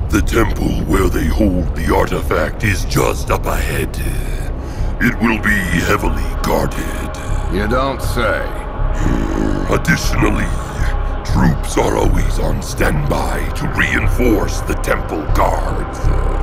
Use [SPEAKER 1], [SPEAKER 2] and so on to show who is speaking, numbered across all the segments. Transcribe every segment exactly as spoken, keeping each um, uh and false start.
[SPEAKER 1] The temple where they hold the artifact is just up ahead. It will be heavily guarded.
[SPEAKER 2] You don't say.
[SPEAKER 1] Additionally, troops are always on standby to reinforce the temple guards.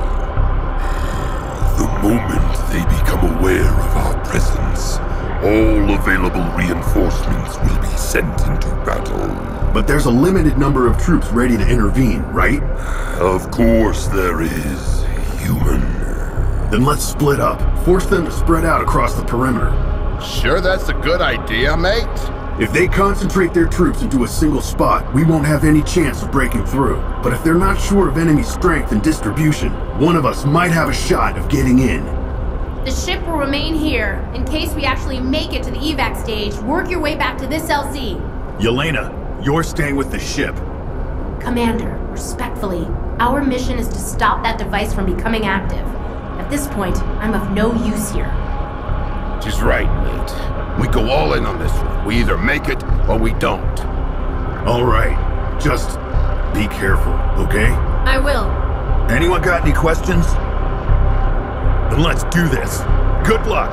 [SPEAKER 1] The moment they become aware of our presence, all available reinforcements will be sent into battle.
[SPEAKER 3] But there's a limited number of troops ready to intervene, right?
[SPEAKER 1] Of course there is, human.
[SPEAKER 3] Then let's split up. Force them to spread out across the perimeter.
[SPEAKER 2] Sure that's a good idea, mate?
[SPEAKER 3] If they concentrate their troops into a single spot, we won't have any chance of breaking through. But if they're not sure of enemy strength and distribution, one of us might have a shot of getting in.
[SPEAKER 4] The ship will remain here in case we actually make it to the evac stage. Work your way back to this L Z.
[SPEAKER 3] Yelena, you're staying with the ship.
[SPEAKER 4] Commander, respectfully, our mission is to stop that device from becoming active. At this point, I'm of no use here.
[SPEAKER 2] She's right, mate. We go all in on this one. We either make it or we don't.
[SPEAKER 3] All right. Just be careful, okay?
[SPEAKER 4] I will.
[SPEAKER 3] Anyone got any questions? Then let's do this. Good luck.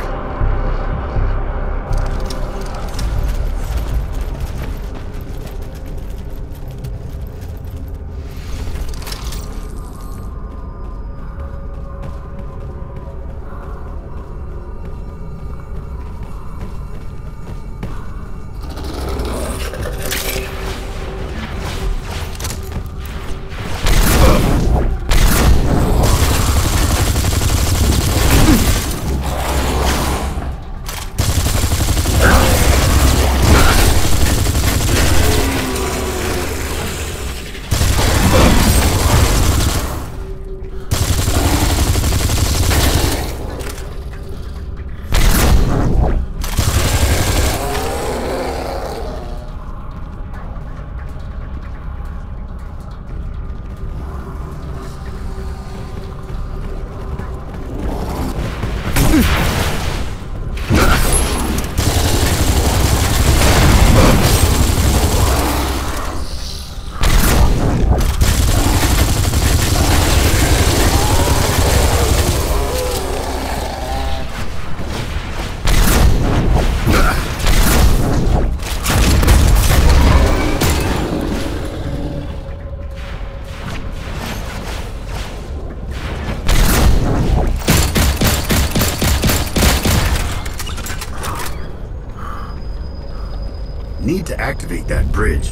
[SPEAKER 3] Need to activate that bridge.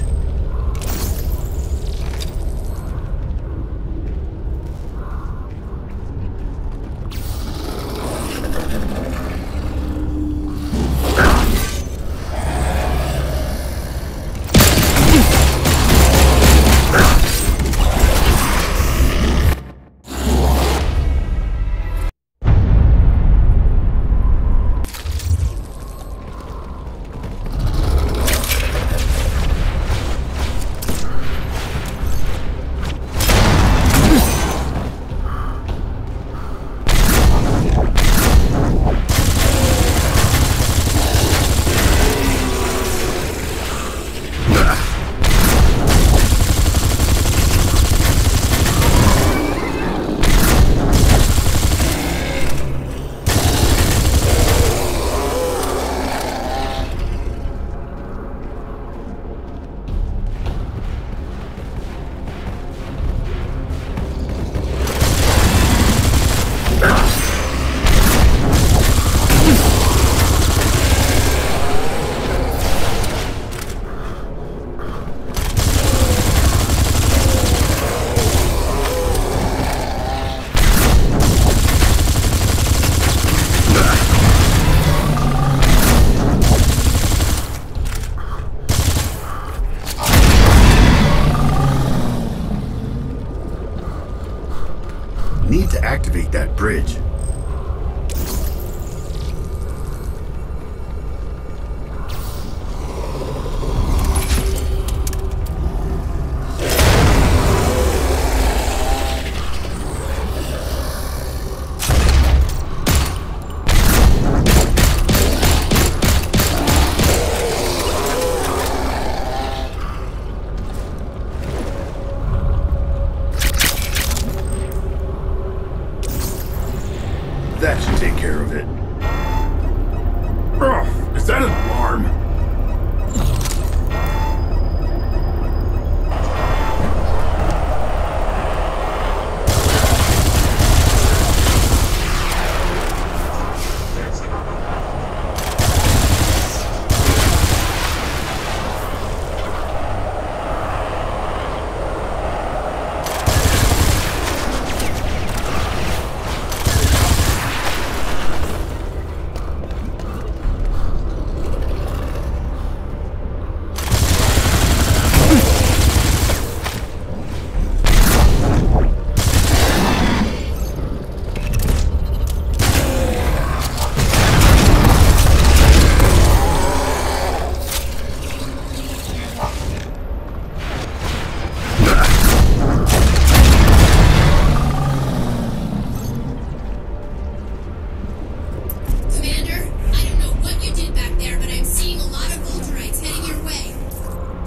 [SPEAKER 3] Need to activate that bridge.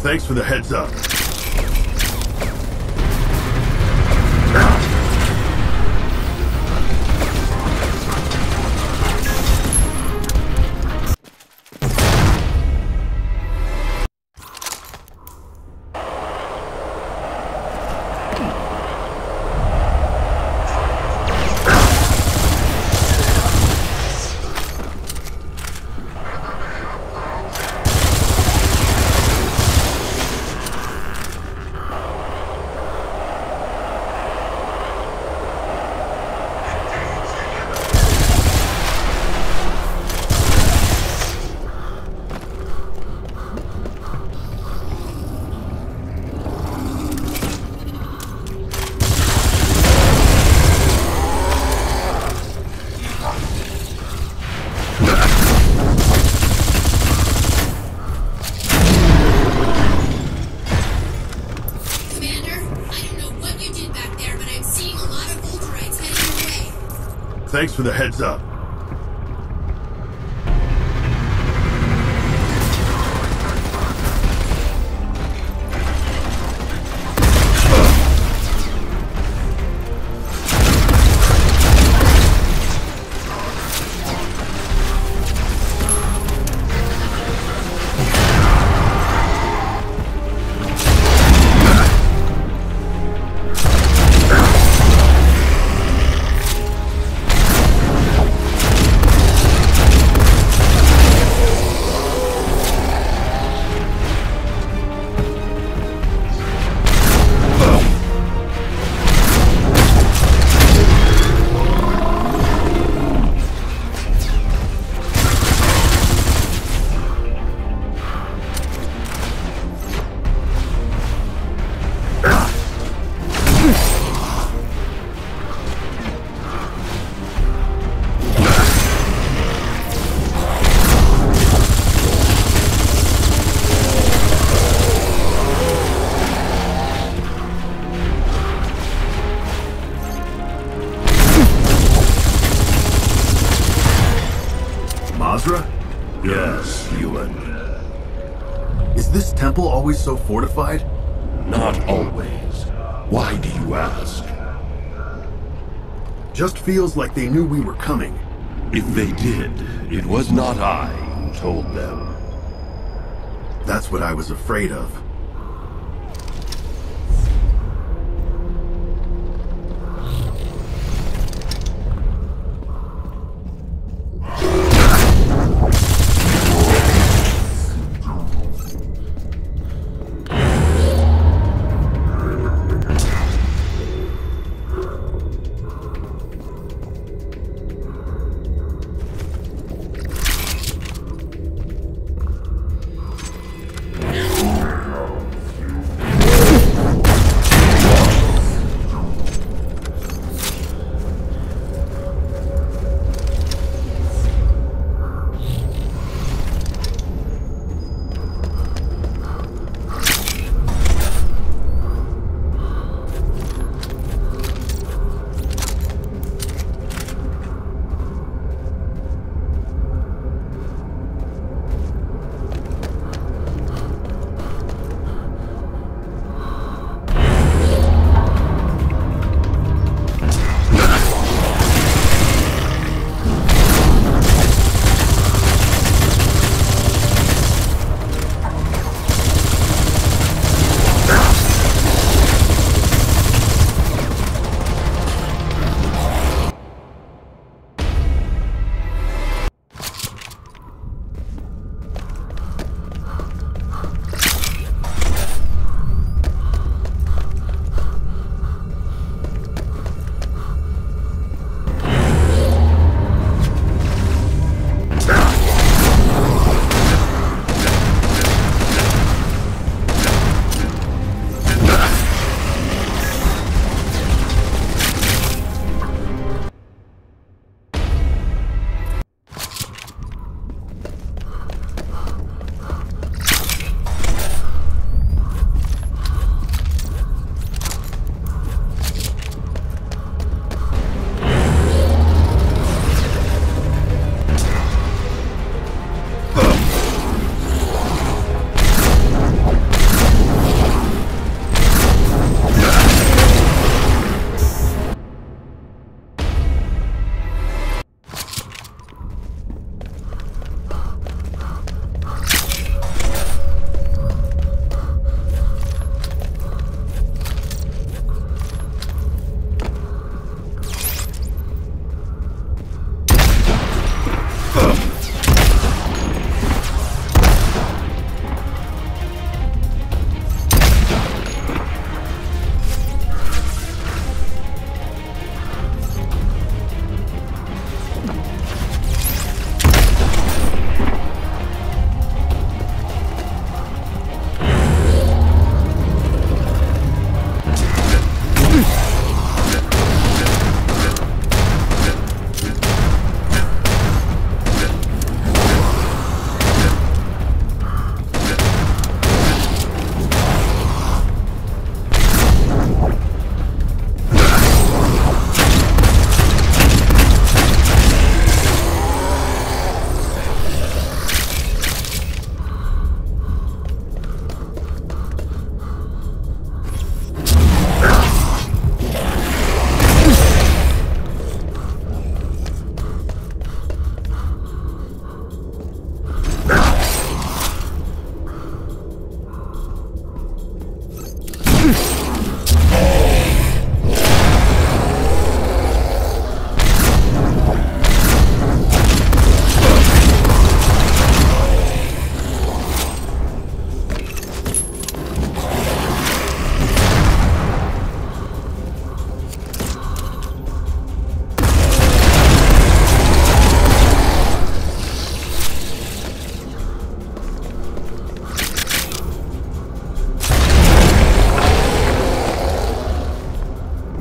[SPEAKER 3] Thanks for the heads up. Thanks for the heads up.
[SPEAKER 1] Yes, Ewan.
[SPEAKER 3] Is this temple always so fortified?
[SPEAKER 1] Not always. Why do you ask?
[SPEAKER 3] Just feels like they knew we were coming.
[SPEAKER 1] If they did, it was not I who told them.
[SPEAKER 3] That's what I was afraid of.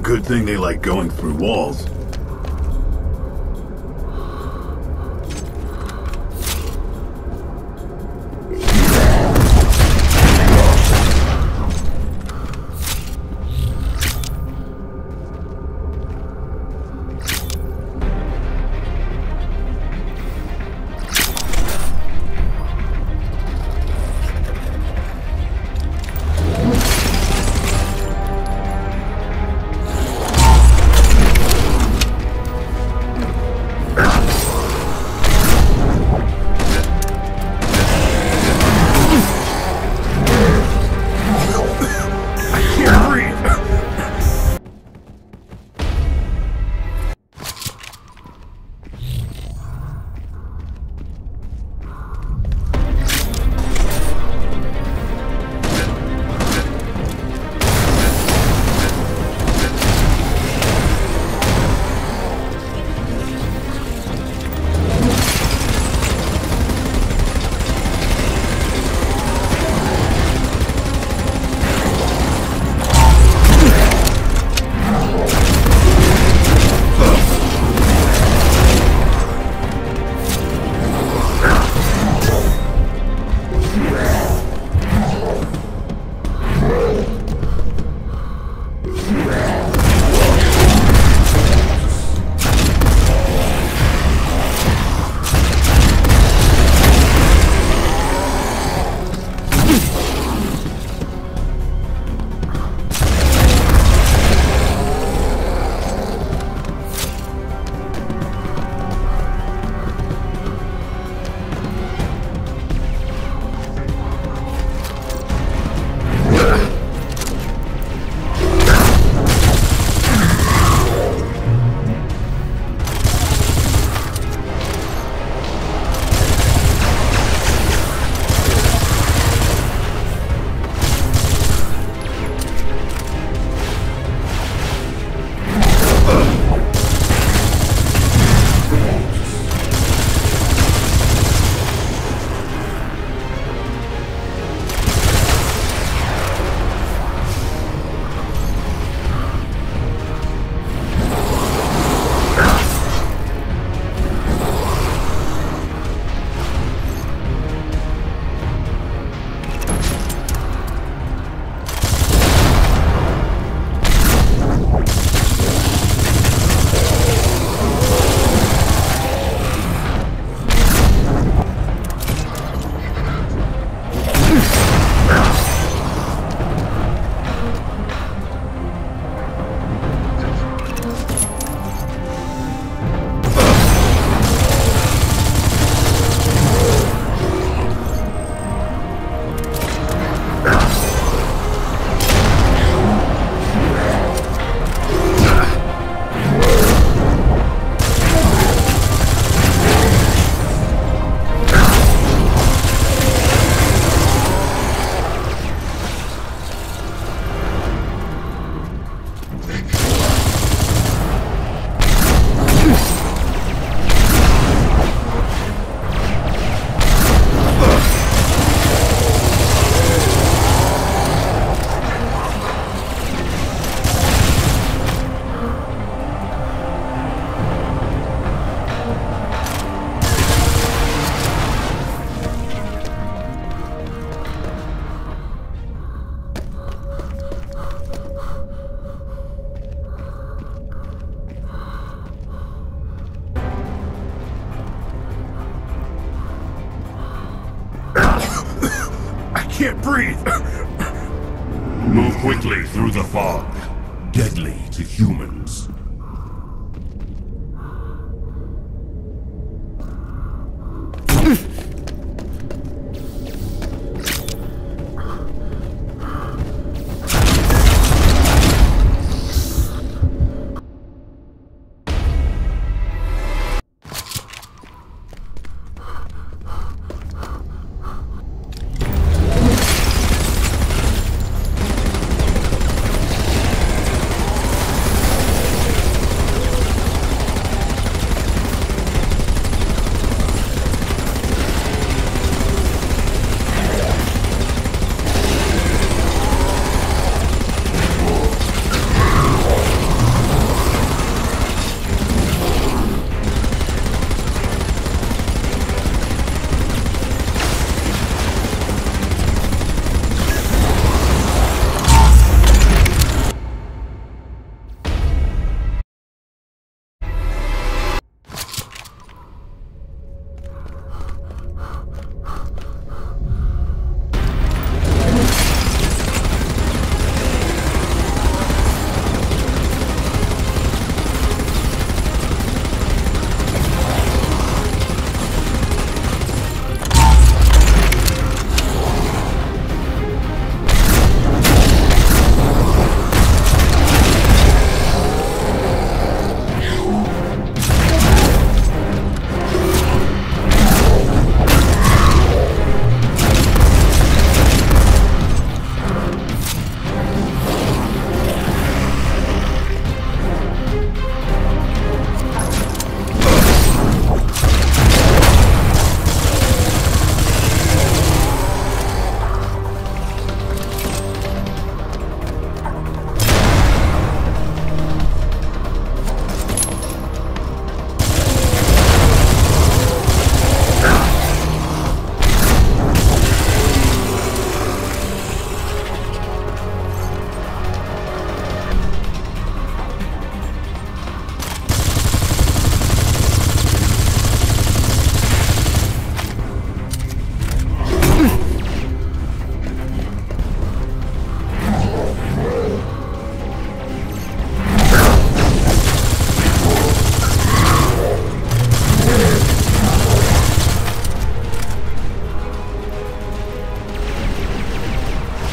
[SPEAKER 3] Good thing they like going through walls.
[SPEAKER 2] can't breathe!
[SPEAKER 1] Move quickly through the fog. Deadly to humans.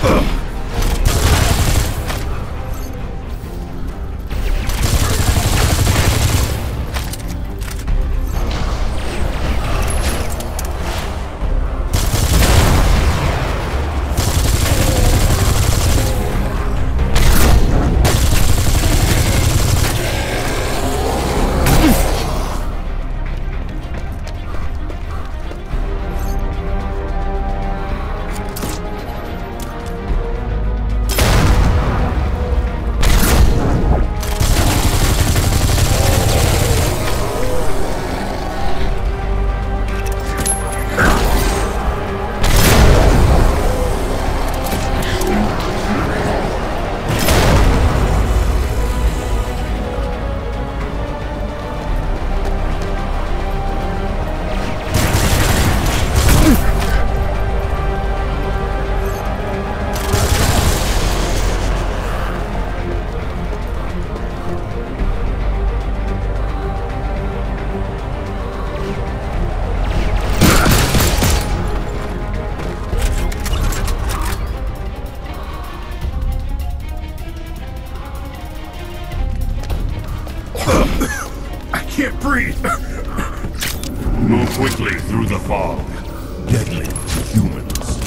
[SPEAKER 3] I can't breathe!
[SPEAKER 1] Move quickly through the fog. Deadly to humans.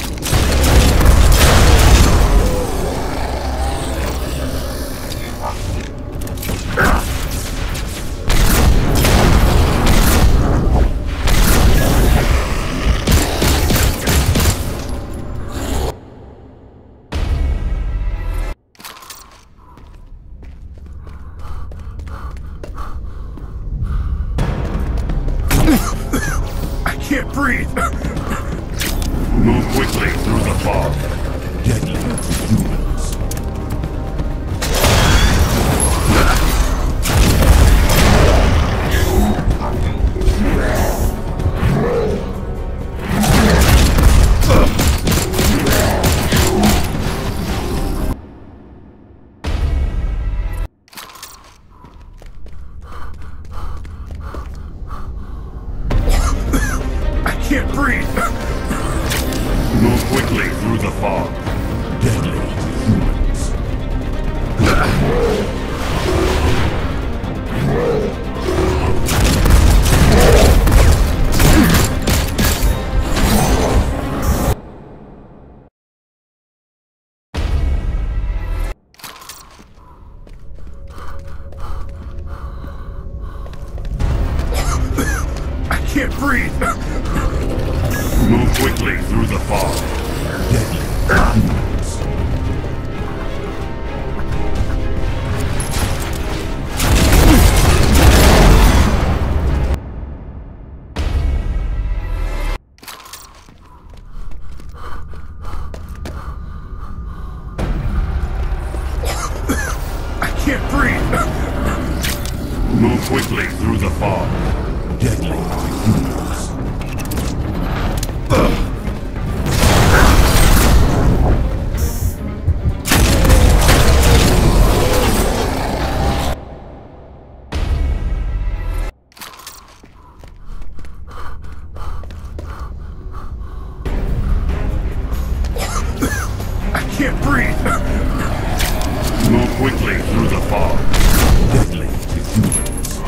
[SPEAKER 3] I can't breathe!
[SPEAKER 1] Move quickly through the fog. Deadly to humans.
[SPEAKER 3] I can't breathe!
[SPEAKER 1] Move quickly through the fog. Deadly to humans.
[SPEAKER 3] I can't breathe!
[SPEAKER 1] Move quickly through the fog. Deadly to humans.
[SPEAKER 3] I can't breathe!
[SPEAKER 1] Move quickly through the fog. Deadly to humans.
[SPEAKER 3] I can't breathe!
[SPEAKER 1] Move quickly through the fog. Deadly to humans.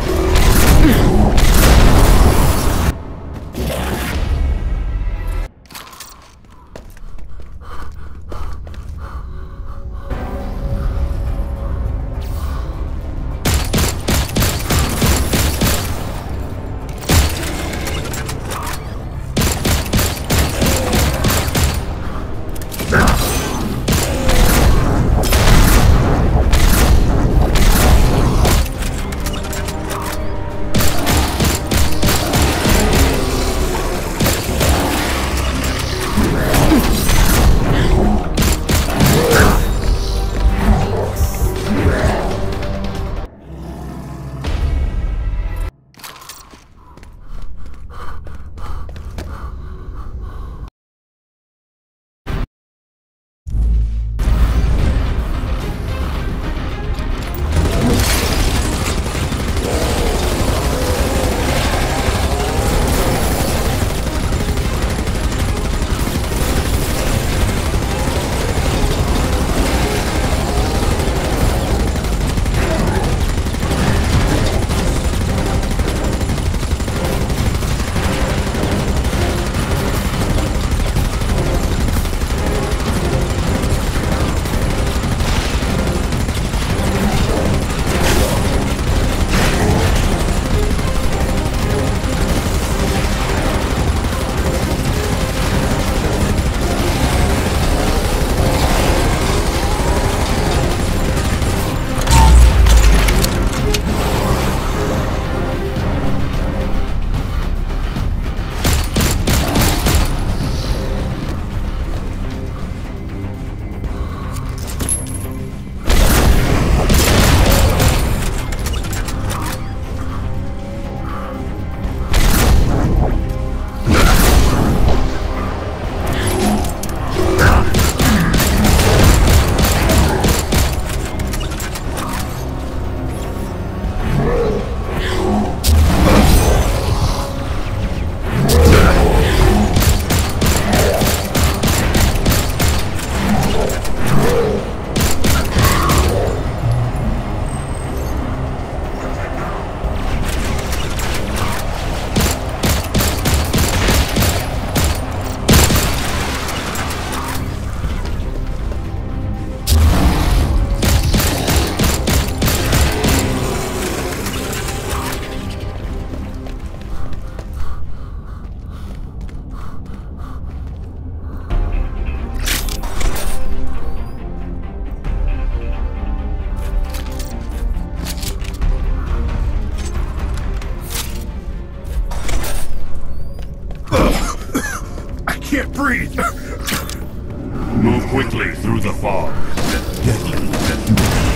[SPEAKER 1] Move quickly through the fog.
[SPEAKER 3] Deadly.